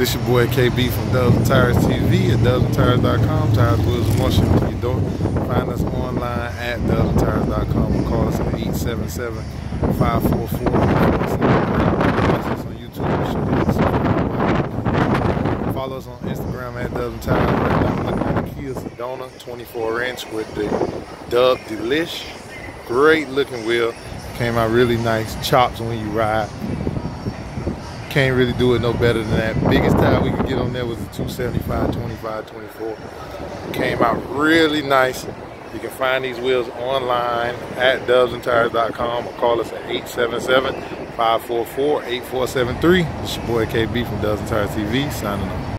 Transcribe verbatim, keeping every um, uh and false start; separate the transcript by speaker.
Speaker 1: This your boy K B from Dubs and Tires T V at dubs and tires dot com. Tires, wheels, and more shipping to your door. Find us online at dubs and tires dot com or call us at eight seven seven, five four four, four seven three. Watch us on YouTube. Be sure to hit the subscribe button. Follow us on Instagram at Dubs and Tires. Right now I'm looking at the Kia Sedona twenty-four inch with the Dub Delish. Great looking wheel. Came out really nice. Chops when you ride. Can't really do it no better than that. Biggest tire we could get on there was a two seventy-five, twenty-five, twenty-four. Came out really nice. You can find these wheels online at dubs and tires dot com or call us at eight seven seven, five four four, eight four seven three. It's your boy K B from Dubs and Tires T V signing off.